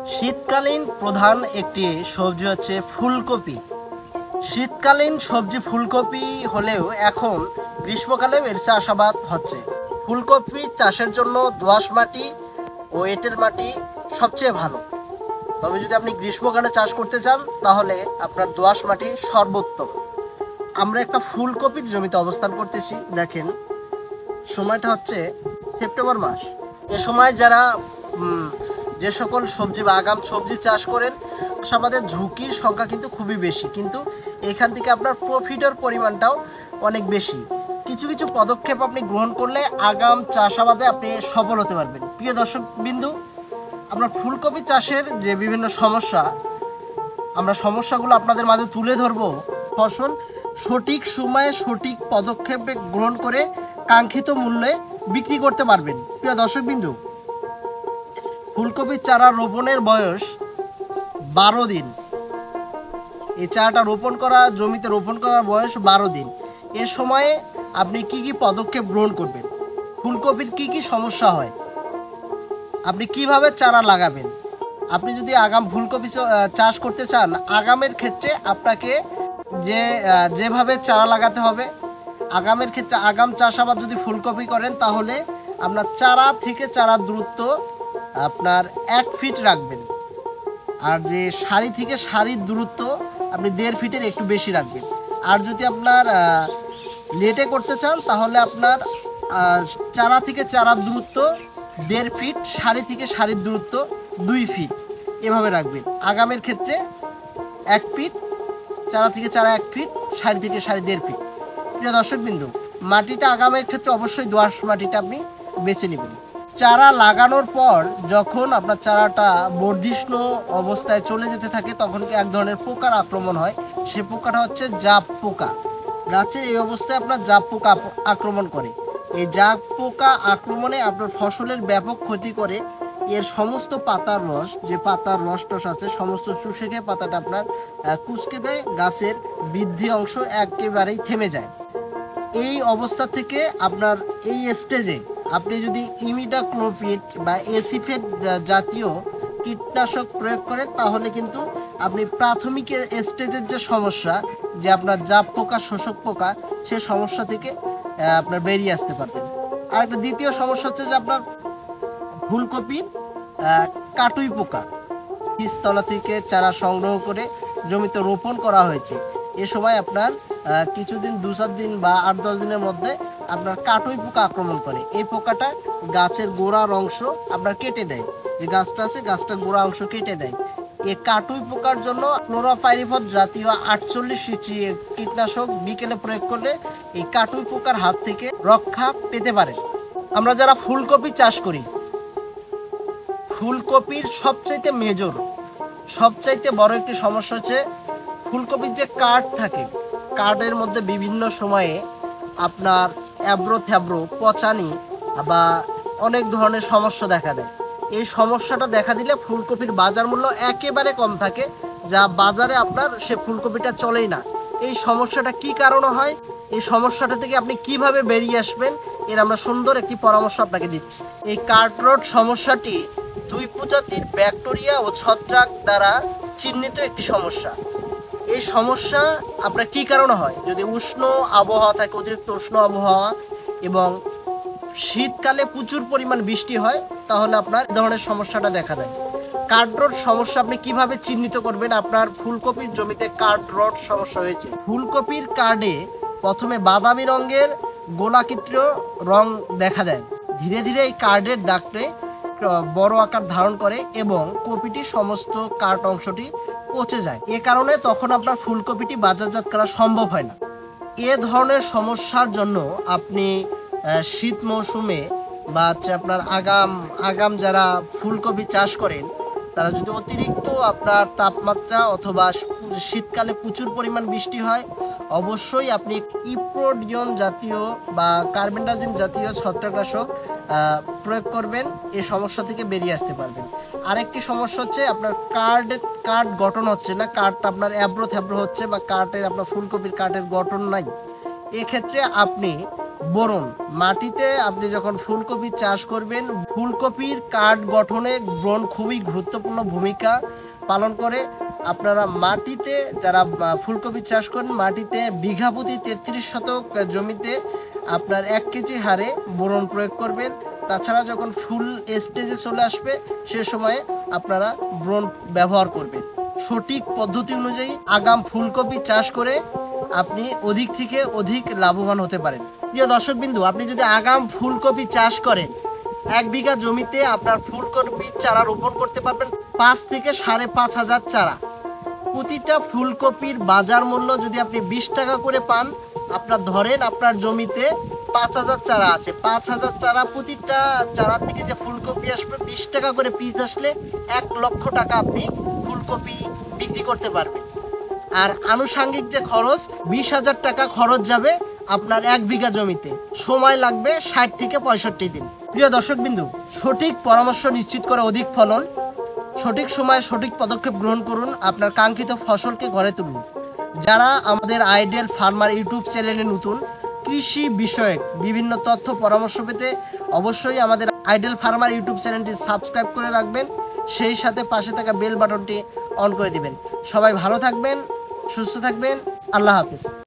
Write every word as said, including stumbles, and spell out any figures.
শীতকালীন প্রধান একটি সবজি হচ্ছে ফুলকপি। শীতকালীন সবজি ফুলকপি হলেও এখন গ্রীষ্মকালেও এর চাষাবাদ হচ্ছে। ফুলকপি চাষের জন্য দোআঁশ মাটি ও এঁটেল মাটি সবচেয়ে ভালো। তবে যদি আপনি গ্রীষ্মকালে চাষ করতে চান তাহলে আপনার দোআঁশ মাটি সর্বোত্তম। আমরা একটা ফুলকপির জমিতে অবস্থান করতেছি। দেখেন, সময়টা হচ্ছে সেপ্টেম্বর মাস। এ সময় যারা যে সকল সবজি বা আগাম সবজি চাষ করেন, চাষাবাদের ঝুঁকির সংখ্যা কিন্তু খুবই বেশি, কিন্তু এখান থেকে আপনার প্রফিটের পরিমাণটাও অনেক বেশি। কিছু কিছু পদক্ষেপ আপনি গ্রহণ করলে আগাম চাষাবাদে আপনি সফল হতে পারবেন। প্রিয় দর্শক বিন্দু, আমরা ফুলকপি চাষের যে বিভিন্ন সমস্যা, আমরা সমস্যাগুলো আপনাদের মাঝে তুলে ধরব। ফসল সঠিক সময়ে সঠিক পদক্ষেপ গ্রহণ করে কাঙ্ক্ষিত মূল্যে বিক্রি করতে পারবেন। প্রিয় দর্শক বিন্দু, ফুলকপির চারা রোপণের বয়স বারো দিন। এই চারাটা রোপণ করা জমিতে রোপণ করার বয়স বারো দিন। এ সময়ে আপনি কি কি পদক্ষেপ গ্রহণ করবেন, ফুলকপির কি কি সমস্যা হয়, আপনি কিভাবে চারা লাগাবেন। আপনি যদি আগাম ফুলকপি চাষ করতে চান, আগামের ক্ষেত্রে আপনাকে যে যেভাবে চারা লাগাতে হবে, আগামের ক্ষেত্রে আগাম চাষাবাদ যদি ফুলকপি করেন তাহলে আপনার চারা থেকে চারার দূরত্ব আপনার এক ফিট রাখবেন। আর যে সারি থেকে সারির দূরত্ব আপনি দেড় ফিটের একটু বেশি রাখবেন। আর যদি আপনার লেটে করতে চান তাহলে আপনার চারা থেকে চারার দূরত্ব দেড় ফিট, সারি থেকে সারির দূরত্ব দুই ফিট এভাবে রাখবেন। আগামের ক্ষেত্রে এক ফিট, চারা থেকে চারা এক ফিট, সারি থেকে সারি দেড় ফিট। প্রিয় দর্শক বিন্দু, মাটিটা আগামের ক্ষেত্রে অবশ্যই দোআঁশ মাটিটা আপনি বেছে নেবেন। চারা লাগানোর পর যখন আপনার চারাটা বর্ধিষ্ণু অবস্থায় চলে যেতে থাকে তখন কি এক ধরনের পোকার আক্রমণ হয়। সে পোকাটা হচ্ছে জাপ পোকা। গাছের এই অবস্থায় আপনার জাপ পোকা আক্রমণ করে। এই জাপ পোকা আক্রমণে আপনার ফসলের ব্যাপক ক্ষতি করে। এর সমস্ত পাতার রস, যে পাতার রস টস আছে সমস্ত চুষে খেয়ে পাতাটা আপনার কুঁচকে দেয়, গাছের বৃদ্ধি অংশ একেবারেই থেমে যায়। এই অবস্থা থেকে আপনার এই স্টেজে আপনি যদি ইমিডাক্লোপিড বা এসিফেট জাতীয় কীটনাশক প্রয়োগ করেন তাহলে কিন্তু আপনি প্রাথমিক স্টেজের যে সমস্যা, যে আপনার জাপ পোকা, শোষক পোকা, সে সমস্যা থেকে আপনার বেরিয়ে আসতে পারবেন। আর একটা দ্বিতীয় সমস্যা হচ্ছে যে আপনার ফুলকপির কাটুই পোকা। বীজতলা থেকে চারা সংগ্রহ করে জমিতে রোপণ করা হয়েছে, এ সময় আপনার কিছুদিন দু চার দিন বা আট দশ দিনের মধ্যে আপনার কাটুই পোকা আক্রমণ করে। এই পোকাটা গাছের গোড়ার অংশ আপনার কেটে দেয়। যে গাছটা আছে গাছটার গোড়া অংশ কেটে দেয়। এই কাটুই পোকার জন্য ক্লোরোপাইরিফস জাতীয় আটচল্লিশ সিসি কীটনাশক বিকেলে প্রয়োগ করলে এই কাটুই পোকার হাত থেকে রক্ষা পেতে পারে। আমরা যারা ফুলকপি চাষ করি, ফুলকপির সবচাইতে মেজর, সবচাইতে বড় একটি সমস্যা হচ্ছে ফুলকপির যে কাঠ থাকে, কাঠের মধ্যে বিভিন্ন সময়ে আপনার অ্যাব্রো থ্যাব্রো, পচানি বা অনেক ধরনের সমস্যা দেখা দেয়। এই সমস্যাটা দেখা দিলে ফুলকপির বাজার মূল্য একেবারে কম থাকে, যা বাজারে আপনার সে ফুলকপিটা চলেই না। এই সমস্যাটা কি কারণে হয়, এই সমস্যাটা থেকে আপনি কিভাবে বেরিয়ে আসবেন, এর আমরা সুন্দর একটি পরামর্শ আপনাকে দিচ্ছি। এই কার্টরট সমস্যাটি দুই প্রজাতির ব্যাকটেরিয়া ও ছত্রাক দ্বারা চিহ্নিত একটি সমস্যা। এই সমস্যা আপনার কি কারণে হয়, যদি উষ্ণ আবহাওয়া থাকে, অতিরিক্ত উষ্ণ আবহাওয়া এবং শীতকালে প্রচুর পরিমাণ বৃষ্টি হয়, তাহলে আপনার এই ধরনের সমস্যাটা দেখা দেয়। কার্ডরট সমস্যা আপনি কিভাবে চিহ্নিত করবেন আপনার ফুলকপির জমিতে কার্ডরট সমস্যা হয়েছে। ফুলকপির কার্ডে প্রথমে বাদামি রঙের গোলাকৃত রং দেখা দেয়। ধীরে ধীরে এই কার্ডের দাগটি বড় আকার ধারণ করে এবং কপিটির সমস্ত কাঠ অংশটি পচে যায়। এ কারণে তখন আপনার ফুলকপিটি বাজারজাত করা সম্ভব হয় না। এ ধরনের সমস্যার জন্য আপনি শীত মৌসুমে বা হচ্ছে আপনার আগাম আগাম যারা ফুলকপি চাষ করেন তারা যদি অতিরিক্ত আপনার তাপমাত্রা অথবা শীতকালে প্রচুর পরিমাণ বৃষ্টি হয়, অবশ্যই আপনি ইপ্রোডিয়ন জাতীয় বা কার্বেন্ডাজিম জাতীয় ছত্রাকনাশক প্রয়োগ করবেন। এই সমস্যা থেকে বেরিয়ে আসতে পারবেন। আরেকটি সমস্যা হচ্ছে আপনার কার্ড কাঠ গঠন হচ্ছে না, কাঠটা আপনার অ্যাব্রো থ্যাব্রো হচ্ছে বা কাঠের আপনার ফুলকপির কাঠের গঠন নাই। এক্ষেত্রে আপনি বোরন, মাটিতে আপনি যখন ফুলকপি চাষ করবেন, ফুলকপির কাঠ গঠনে বোরন খুবই গুরুত্বপূর্ণ ভূমিকা পালন করে। আপনারা মাটিতে যারা ফুলকপি চাষ করেন, মাটিতে বিঘা প্রতি তেত্রিশ শতক জমিতে আপনার এক কেজি হারে বোরন প্রয়োগ করবেন। তাছাড়া যখন ফুল স্টেজে চলে আসবে সে সময়ে আপনারা বোরন ব্যবহার করবেন। সঠিক পদ্ধতি অনুযায়ী আগাম ফুলকপি চাষ করে আপনি অধিক থেকে অধিক লাভবান হতে পারেন। প্রিয় দর্শকবিন্দু, আপনি যদি আগাম ফুলকপি চাষ করেন, এক বিঘা জমিতে আপনার ফুলকপির চারা রোপণ করতে পারবেন পাঁচ থেকে সাড়ে পাঁচ হাজার চারা। প্রতিটা ফুলকপির বাজার মূল্য যদি আপনি বিশ টাকা করে পান, আপনার ধরেন আপনার জমিতে পাঁচ হাজার চারা আছে, পাঁচ হাজার চারা, প্রতিটা চারা থেকে যে ফুলকপি আসবে বিশ টাকা করে পিস আসলে এক লক্ষ টাকা আপনি ফুলকপি বিক্রি করতে পারবেন। আর আনুষাঙ্গিক যে খরচ বিশ হাজার টাকা খরচ যাবে আপনার এক বিঘা জমিতে, সময় লাগবে ষাট থেকে পঁয়ষট্টি দিন। প্রিয় দর্শকবিন্দু, সঠিক পরামর্শ নিশ্চিত করে অধিক ফলন, সঠিক সময়ে সঠিক পদক্ষেপ গ্রহণ করুন, আপনার কাঙ্ক্ষিত ফসলকে ঘরে তুলুন। যারা আমাদের আইডিয়াল ফার্মার ইউটিউব চ্যানেলে নতুন, কৃষি বিষয়ক বিভিন্ন তথ্য পরামর্শ পেতে অবশ্যই আমাদের আইডিয়াল ফার্মার ইউটিউব চ্যানেলটি সাবস্ক্রাইব করে রাখবেন, সেই সাথে পাশে থাকা বেল বাটনটি অন করে দিবেন। সবাই ভালো থাকবেন, সুস্থ থাকবেন। আল্লাহ হাফেজ।